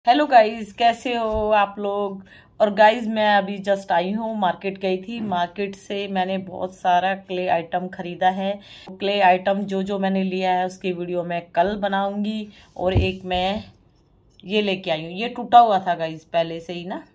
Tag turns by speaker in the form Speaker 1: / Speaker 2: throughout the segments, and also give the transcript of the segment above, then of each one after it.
Speaker 1: Hello guys, कैसे हो आप लोग। और गाइस, मैं अभी जस्ट आई हूँ, मार्केट गई थी। मार्केट से मैंने बहुत सारा क्ले आइटम खरीदा है। क्ले आइटम जो जो मैंने लिया है उसकी वीडियो मैं कल बनाऊंगी। और एक मैं ये लेके आई हूँ, ये टूटा हुआ था गाइस पहले से ही ना।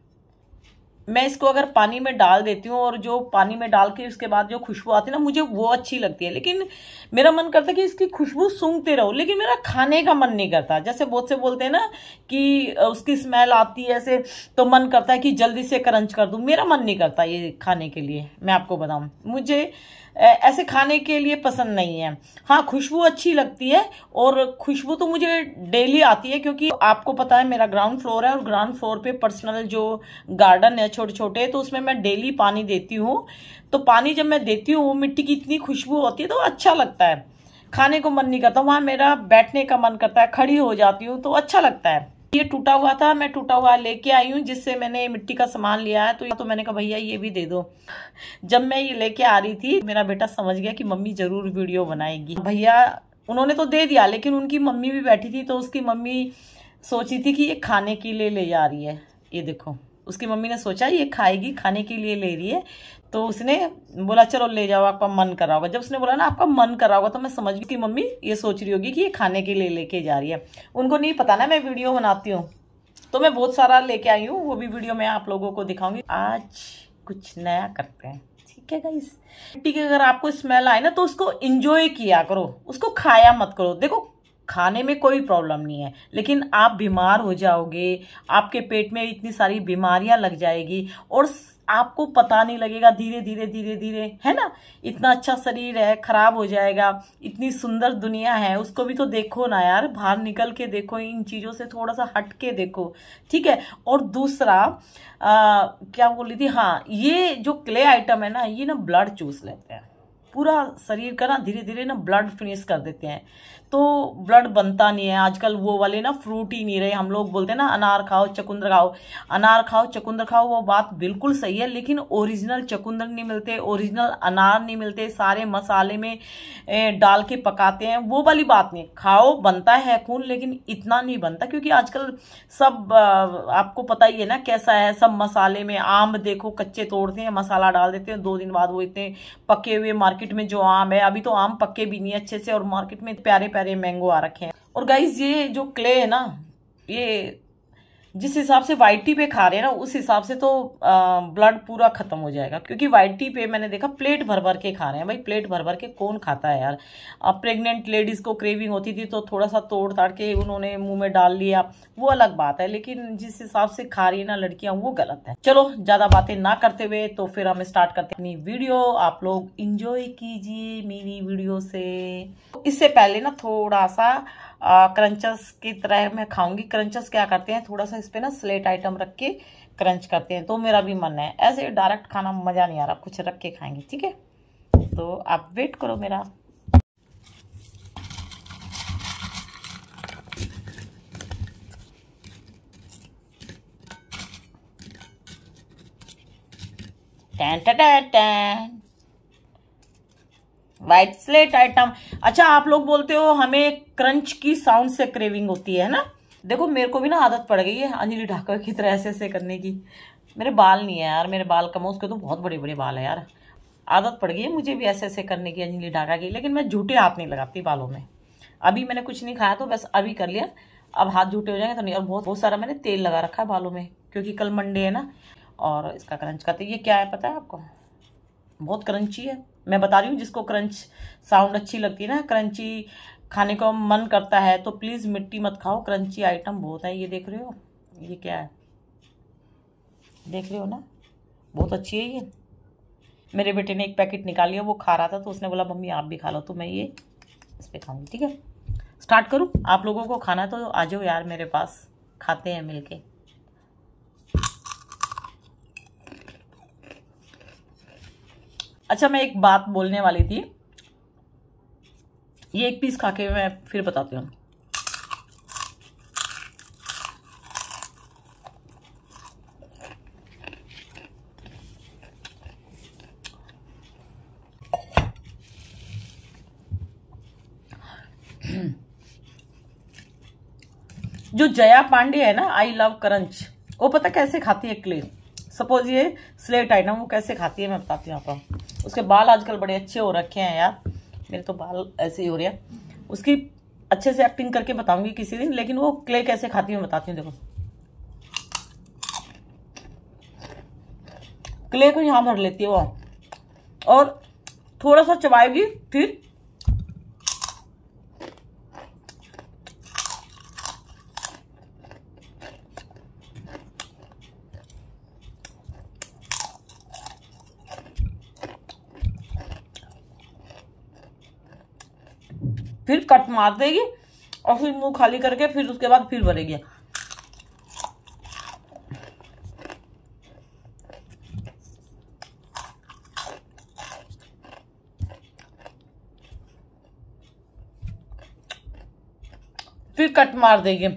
Speaker 1: मैं इसको अगर पानी में डाल देती हूँ और जो पानी में डाल के उसके बाद जो खुशबू आती है ना, मुझे वो अच्छी लगती है। लेकिन मेरा मन करता है कि इसकी खुशबू सूंघते रहो, लेकिन मेरा खाने का मन नहीं करता। जैसे बहुत से बोलते हैं ना कि उसकी स्मेल आती है ऐसे, तो मन करता है कि जल्दी से क्रंच कर दूं। मेरा मन नहीं करता ये खाने के लिए, मैं आपको बताऊं। मुझे ऐसे खाने के लिए पसंद नहीं है। हाँ, खुशबू अच्छी लगती है, और खुशबू तो मुझे डेली आती है, क्योंकि आपको पता है मेरा ग्राउंड फ्लोर है, और ग्राउंड फ्लोर पे पर्सनल जो गार्डन है छोटे छोटे, तो उसमें मैं डेली पानी देती हूँ। तो पानी जब मैं देती हूँ, मिट्टी की इतनी खुशबू होती है तो अच्छा लगता है। खाने को मन नहीं करता, वहां मेरा बैठने का मन करता है, खड़ी हो जाती हूँ तो अच्छा लगता है। ये टूटा हुआ था, मैं टूटा हुआ लेके आई हूँ, जिससे मैंने मिट्टी का सामान लिया है। तो मैंने कहा भैया ये भी दे दो। जब मैं ये लेके आ रही थी, मेरा बेटा समझ गया कि मम्मी जरूर वीडियो बनाएगी। भैया उन्होंने तो दे दिया, लेकिन उनकी मम्मी भी बैठी थी, तो उसकी मम्मी सोची थी कि ये खाने के लिए ले जा रही है। ये देखो, उसकी मम्मी ने सोचा ये खाएगी, खाने के लिए ले रही है। तो उसने बोला चलो ले जाओ, आपका मन कर रहा होगा। जब उसने बोला ना आपका मन कर रहा होगा, तो मैं समझ गई कि मम्मी ये सोच रही होगी कि ये खाने के लिए लेके जा रही है। उनको नहीं पता ना मैं वीडियो बनाती हूँ। तो मैं बहुत सारा लेके आई हूँ, वो भी वीडियो में आप लोगों को दिखाऊंगी। आज कुछ नया करते हैं, ठीक है गाइस। मिट्टी की अगर आपको स्मेल आए ना, तो उसको एंजॉय किया करो, उसको खाया मत करो। देखो, खाने में कोई प्रॉब्लम नहीं है, लेकिन आप बीमार हो जाओगे, आपके पेट में इतनी सारी बीमारियां लग जाएगी, और आपको पता नहीं लगेगा। धीरे धीरे धीरे धीरे, है ना। इतना अच्छा शरीर है, खराब हो जाएगा। इतनी सुंदर दुनिया है, उसको भी तो देखो ना यार। बाहर निकल के देखो, इन चीजों से थोड़ा सा हट के देखो, ठीक है। और दूसरा क्या बोल रही थी, हाँ, ये जो क्ले आइटम है ना, ये ना ब्लड चूस लेते हैं पूरा शरीर का ना, धीरे धीरे ना ब्लड फिनिश कर देते हैं। तो ब्लड बनता नहीं है आजकल। वो वाले ना फ्रूट ही नहीं रहे। हम लोग बोलते हैं ना अनार खाओ चकुंदर खाओ, अनार खाओ चकुंदर खाओ, वो बात बिल्कुल सही है, लेकिन ओरिजिनल चकुंदर नहीं मिलते, ओरिजिनल अनार नहीं मिलते। सारे मसाले में डाल के पकाते हैं, वो वाली बात नहीं। खाओ, बनता है खून, लेकिन इतना नहीं बनता, क्योंकि आजकल सब आपको पता ही है ना कैसा है। सब मसाले में, आम देखो कच्चे तोड़ते हैं, मसाला डाल देते हैं, 2 दिन बाद वो इतने पके हुए। मार्केट में जो आम है, अभी तो आम पक्के भी नहीं अच्छे से, और मार्केट में प्यारे प्यारे मैंगो आ रखे हैं। और गाइस, ये जो क्ले है ना, ये जिस हिसाब से वाइट टी पे खा रहे हैं ना, उस हिसाब से तो ब्लड पूरा खत्म हो जाएगा। क्योंकि वाइट टी पे मैंने देखा प्लेट भर भर के खा रहे हैं। भाई प्लेट भर भर के कौन खाता है यार। अब प्रेग्नेंट लेडीज को क्रेविंग होती थी, तो थोड़ा सा तोड़ ताड़ के उन्होंने मुंह में डाल लिया, वो अलग बात है। लेकिन जिस हिसाब से खा रही है ना लड़कियां, वो गलत है। चलो ज्यादा बातें ना करते हुए, तो फिर हम स्टार्ट करते हैं अपनी वीडियो। आप लोग इंजॉय कीजिए मेरी वीडियो से। इससे पहले ना थोड़ा सा क्रंचस की तरह मैं खाऊंगी। क्रंचस क्या करते हैं, थोड़ा सा इस पे ना स्लेट आइटम रख के क्रंच करते हैं। तो मेरा भी मन है, ऐसे डायरेक्ट खाना मजा नहीं आ रहा, कुछ रख के खाएंगे, ठीक है। तो आप वेट करो मेरा। टैन टैन टैन, व्हाइट स्लेट आइटम। अच्छा, आप लोग बोलते हो हमें क्रंच की साउंड से क्रेविंग होती है ना। देखो, मेरे को भी ना आदत पड़ गई है अंजलि ढाकर की तरह ऐसे ऐसे करने की। मेरे बाल नहीं है यार, मेरे बाल कम है, उसके तो बहुत बड़े बड़े बाल है यार। आदत पड़ गई है मुझे भी ऐसे ऐसे करने की, अंजलि ढाका की। लेकिन मैं झूठे हाथ नहीं लगाती बालों में। अभी मैंने कुछ नहीं खाया, तो बस अभी कर लिया। अब हाथ झूठे हो जाएंगे तो नहीं। और बहुत बहुत सारा मैंने तेल लगा रखा है बालों में, क्योंकि कल मंडे है ना। और इसका क्रंच करते, ये क्या है पता है आपको, बहुत क्रंची है। मैं बता रही हूँ, जिसको क्रंच साउंड अच्छी लगती है ना, क्रंची खाने को मन करता है, तो प्लीज मिट्टी मत खाओ। क्रंची आइटम बहुत है। ये देख रहे हो, ये क्या है, देख रहे हो ना, बहुत अच्छी है ये। मेरे बेटे ने एक पैकेट निकाल लिया, वो खा रहा था, तो उसने बोला मम्मी आप भी खा लो, तो मैं ये इस पे खाऊंगी, ठीक है। स्टार्ट करूँ, आप लोगों को खाना है तो आ जाओ यार मेरे पास, खाते हैं मिलके। अच्छा, मैं एक बात बोलने वाली थी, ये एक पीस खा के मैं फिर बताती हूँ। जो जो जया पांडे है ना, आई लव क्रंच, वो पता कैसे खाती है क्ले। सपोज ये स्लेट आइटम वो कैसे खाती है मैं बताती हूँ आपको। उसके बाल आजकल बड़े अच्छे हो रखे हैं यार, मेरे तो बाल ऐसे ही हो रहे हैं। उसकी अच्छे से एक्टिंग करके बताऊंगी किसी दिन, लेकिन वो क्ले कैसे खाती है बताती हूँ। देखो क्ले को यहाँ भर लेती है वो, और थोड़ा सा चबाएगी, फिर कट मार देगी और फिर मुंह खाली करके फिर उसके बाद फिर भरेगी। फिर कट मार देगी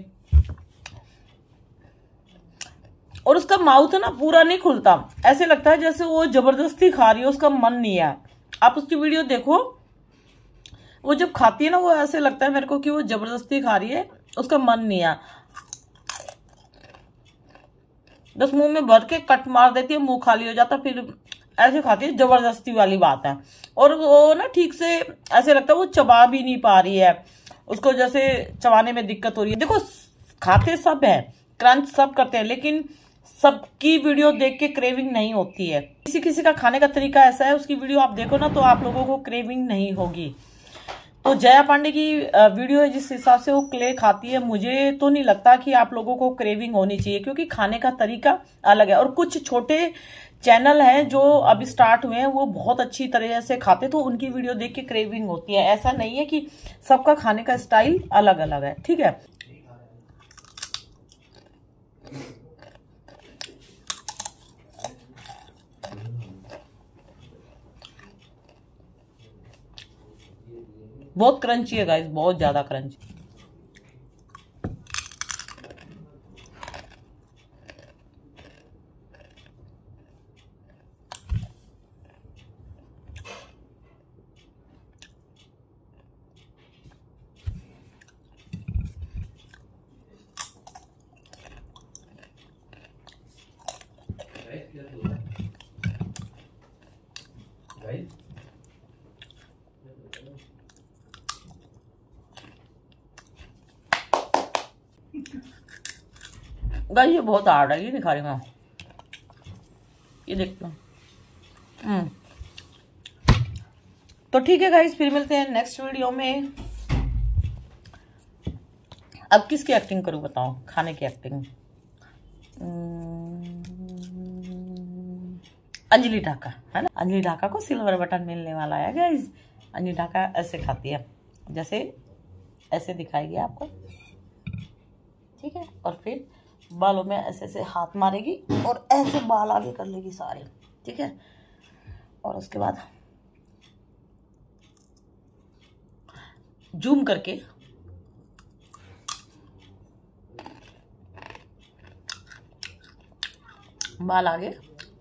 Speaker 1: और उसका माउथ ना पूरा नहीं खुलता, ऐसे लगता है जैसे वो जबरदस्ती खा रही है, उसका मन नहीं है। आप उसकी वीडियो देखो, वो जब खाती है ना वो ऐसे लगता है मेरे को कि वो जबरदस्ती खा रही है, उसका मन नहीं है। बस मुंह में भर के कट मार देती है, मुंह खाली हो जाता, फिर ऐसे खाती है, जबरदस्ती वाली बात है। और वो ना ठीक से ऐसे लगता है वो चबा भी नहीं पा रही है, उसको जैसे चबाने में दिक्कत हो रही है। देखो खाते सब है, क्रंच सब करते हैं, लेकिन सबकी वीडियो देख के क्रेविंग नहीं होती है। किसी किसी का खाने का तरीका ऐसा है, उसकी वीडियो आप देखो ना तो आप लोगों को क्रेविंग नहीं होगी। तो जया पांडे की वीडियो है, जिस हिसाब से वो क्ले खाती है, मुझे तो नहीं लगता कि आप लोगों को क्रेविंग होनी चाहिए, क्योंकि खाने का तरीका अलग है। और कुछ छोटे चैनल हैं जो अभी स्टार्ट हुए हैं, वो बहुत अच्छी तरह से खाते, तो उनकी वीडियो देख के क्रेविंग होती है। ऐसा नहीं है कि सबका खाने का स्टाइल अलग अलग है, ठीक है। बहुत क्रंची है गाइस, बहुत ज्यादा क्रंची। गाइस ये बहुत हार्ड है, ये नहीं खा रही मैं, ये देखता हूँ। तो ठीक है गाइस, फिर मिलते हैं नेक्स्ट वीडियो में। अब किसकी एक्टिंग करूँ बताओ, खाने की एक्टिंग। अंजलि ढाका है ना, अंजलि ढाका को सिल्वर बटन मिलने वाला है गाइस। अंजलि ढाका ऐसे खाती है, जैसे ऐसे दिखाएगी आपको, ठीक है। और फिर बालों में ऐसे ऐसे हाथ मारेगी और ऐसे बाल आगे कर लेगी सारे, ठीक है। और उसके बाद जूम करके बाल आगे,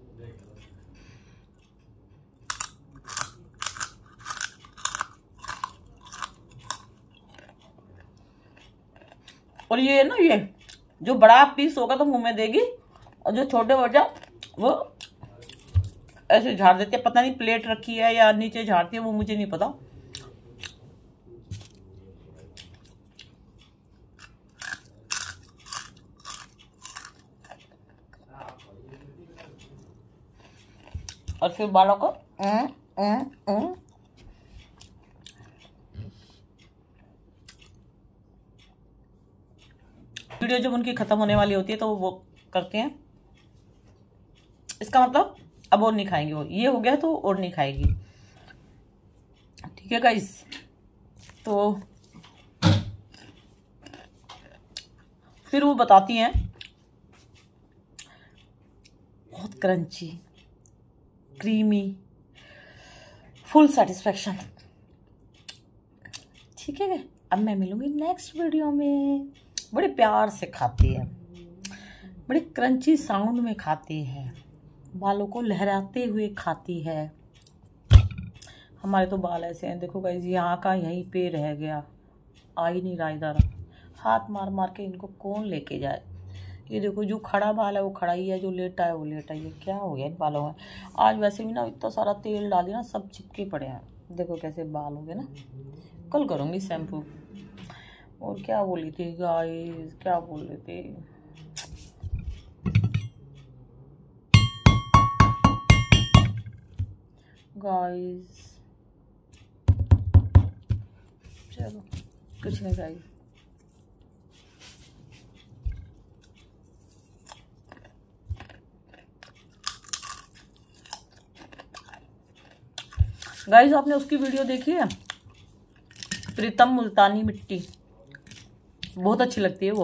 Speaker 1: और ये ना, ये जो बड़ा पीस होगा तो मुंह में देगी, और जो छोटे बचा वो ऐसे झाड़ देती है। पता नहीं प्लेट रखी है या नीचे झाड़ती है, वो मुझे नहीं पता। और फिर बालों को वीडियो जब उनकी खत्म होने वाली होती है तो वो करते हैं। इसका मतलब अब और नहीं खाएंगे, वो ये हो गया तो और नहीं खाएगी, ठीक है गाइस। तो फिर वो बताती हैं बहुत क्रंची, क्रीमी, फुल सेटिस्फैक्शन, ठीक है। अब मैं मिलूंगी नेक्स्ट वीडियो में। बड़े प्यार से खाती है, बड़े क्रंची साउंड में खाती है, बालों को लहराते हुए खाती है। हमारे तो बाल ऐसे हैं, देखो गाइस, यहाँ का यहीं पे रह गया, आ ही नहीं रहा इधर। हाथ मार मार के इनको कौन लेके जाए। ये देखो, जो खड़ा बाल है वो खड़ा ही है, जो लेटा है वो लेटा ही है। क्या हो गया इन बालों में। आज वैसे भी ना इतना सारा तेल डाली ना, सब चिपके पड़े हैं। देखो कैसे बाल हो गए ना। कल करूँगी शैम्पू। और क्या बोली थी गाइस, क्या बोल रहे थे। गाइस चलो कुछ नहीं गाइस। गाइस आपने उसकी वीडियो देखी है, प्रीतम मुल्तानी मिट्टी, बहुत अच्छी लगती है वो,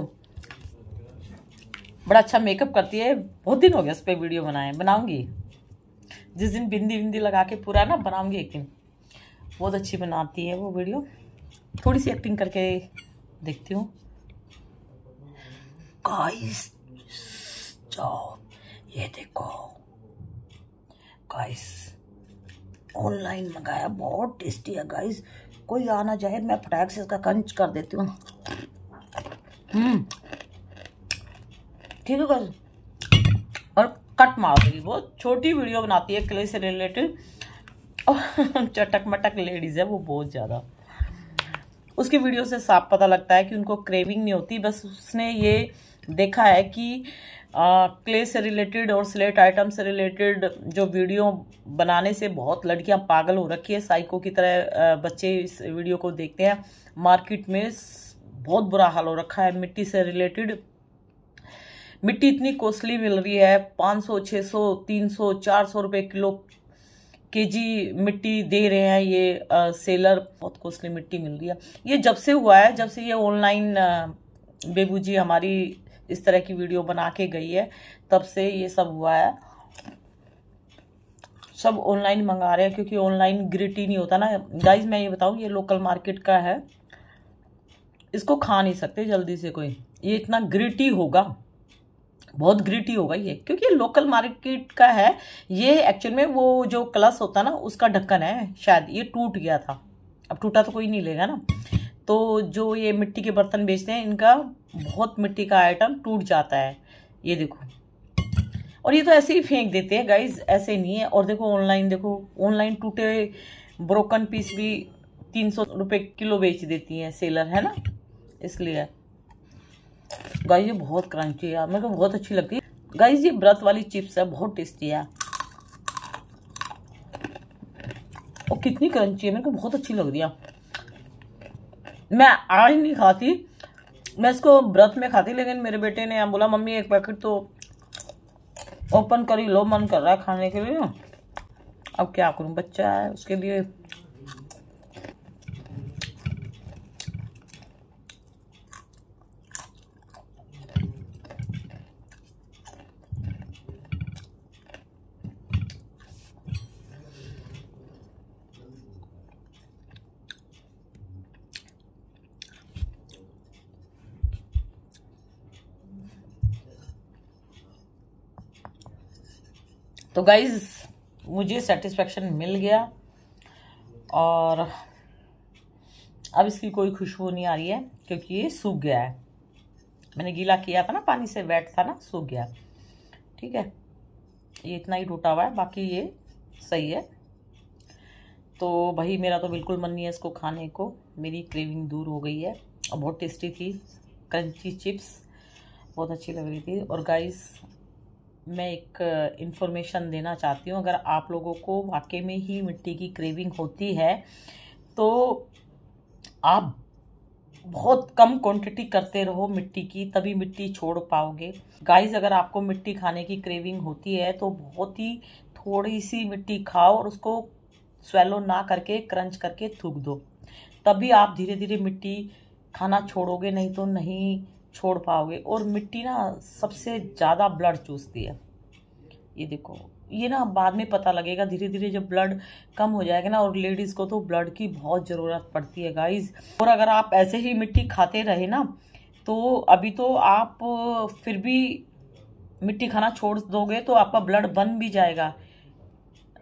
Speaker 1: बड़ा अच्छा मेकअप करती है। बहुत दिन हो गया उस पर वीडियो बनाए, बनाऊंगी जिस दिन बिंदी बिंदी लगा के पूरा ना बनाऊंगी एक दिन। बहुत अच्छी बनाती है वो वीडियो, थोड़ी सी एक्टिंग करके देखती हूँ। गाइस जाओ, ये देखो गाइस, ऑनलाइन मंगाया, बहुत टेस्टी है गाइस। कोई आना चाहे मैं फटाक से इसका कंच कर देती हूँ। ठीक है गाइस, और कट मार देगी। बहुत छोटी वीडियो बनाती है क्ले से रिलेटेड, और चटक मटक लेडीज है वो बहुत ज़्यादा। उसकी वीडियो से साफ पता लगता है कि उनको क्रेविंग नहीं होती, बस उसने ये देखा है कि क्ले से रिलेटेड और स्लेट आइटम से रिलेटेड जो वीडियो बनाने से बहुत लड़कियां पागल हो रखी है, साइको की तरह बच्चे इस वीडियो को देखते हैं। मार्केट में बहुत बुरा हाल हो रखा है मिट्टी से रिलेटेड। मिट्टी इतनी कॉस्टली मिल रही है, 500, 600, 300, 400 रुपये किलो केजी मिट्टी दे रहे हैं ये सेलर। बहुत कॉस्टली मिट्टी मिल रही है। ये जब से हुआ है, जब से ये ऑनलाइन बेबू जी हमारी इस तरह की वीडियो बना के गई है, तब से ये सब हुआ है। सब ऑनलाइन मंगा रहे हैं क्योंकि ऑनलाइन ग्रिटी नहीं होता ना गाइज। मैं ये बताऊं, ये लोकल मार्केट का है, इसको खा नहीं सकते जल्दी से कोई। ये इतना ग्रिटी होगा, बहुत ग्रिटी होगा ये, क्योंकि ये लोकल मार्केट का है। ये एक्चुअल में वो जो कलश होता ना उसका ढक्कन है, शायद ये टूट गया था। अब टूटा तो कोई नहीं लेगा ना। तो जो ये मिट्टी के बर्तन बेचते हैं, इनका बहुत मिट्टी का आइटम टूट जाता है। ये देखो, और ये तो ऐसे ही फेंक देते हैं गाइज, ऐसे नहीं है। और देखो ऑनलाइन, देखो ऑनलाइन टूटे ब्रोकन पीस भी 300 रुपये किलो बेच देती हैं सेलर, है ना। इसलिए गाइज ये बहुत क्रंची है, मेरे को बहुत अच्छी लगती है गाइज। ये व्रत वाली चिप्स है, बहुत टेस्टी है और कितनी क्रंची है, मेरे को बहुत अच्छी लग रही है। मैं आज नहीं खाती, मैं इसको व्रत में खाती, लेकिन मेरे बेटे ने बोला मम्मी एक पैकेट तो ओपन कर ही लो, मन कर रहा है खाने के लिए। अब क्या करूं, बच्चा है उसके लिए। तो गाइज मुझे सेटिस्फेक्शन मिल गया, और अब इसकी कोई खुशबू नहीं आ रही है क्योंकि ये सूख गया है। मैंने गीला किया था ना, पानी से वेट था ना, सूख गया। ठीक है, ये इतना ही टूटा हुआ है, बाकी ये सही है। तो भाई मेरा तो बिल्कुल मन नहीं है इसको खाने को, मेरी क्रेविंग दूर हो गई है। और बहुत टेस्टी थी, क्रंची चिप्स बहुत अच्छी लग रही थी। और गाइस मैं एक इन्फॉर्मेशन देना चाहती हूँ, अगर आप लोगों को वाकई में ही मिट्टी की क्रेविंग होती है तो आप बहुत कम क्वांटिटी करते रहो मिट्टी की, तभी मिट्टी छोड़ पाओगे। गाइस अगर आपको मिट्टी खाने की क्रेविंग होती है तो बहुत ही थोड़ी सी मिट्टी खाओ और उसको स्वेलो ना करके क्रंच करके थूक दो, तभी आप धीरे धीरे मिट्टी खाना छोड़ोगे, नहीं तो नहीं छोड़ पाओगे। और मिट्टी ना सबसे ज़्यादा ब्लड चूसती है। ये देखो, ये ना बाद में पता लगेगा धीरे धीरे जब ब्लड कम हो जाएगा ना। और लेडीज़ को तो ब्लड की बहुत ज़रूरत पड़ती है गाइज। और अगर आप ऐसे ही मिट्टी खाते रहे ना, तो अभी तो आप फिर भी मिट्टी खाना छोड़ दोगे तो आपका ब्लड बन भी जाएगा,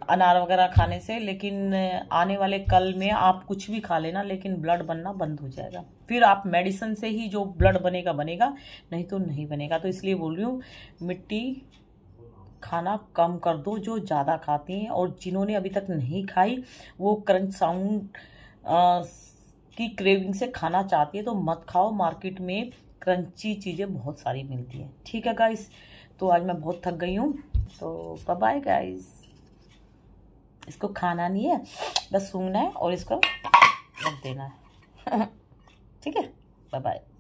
Speaker 1: अनार वगैरह खाने से, लेकिन आने वाले कल में आप कुछ भी खा लेना, लेकिन ब्लड बनना बंद हो जाएगा। फिर आप मेडिसिन से ही जो ब्लड बनेगा बनेगा, नहीं तो नहीं बनेगा। तो इसलिए बोल रही हूँ मिट्टी खाना कम कर दो जो ज़्यादा खाती हैं, और जिन्होंने अभी तक नहीं खाई वो क्रंच साउंड की क्रेविंग से खाना चाहती है तो मत खाओ। मार्केट में क्रंची चीज़ें बहुत सारी मिलती हैं। ठीक है गाइस, तो आज मैं बहुत थक गई हूँ, तो बाय बाय गाइस। इसको खाना नहीं है, बस सूंघना है और इसको रख देना है। ठीक है, बाय बाय।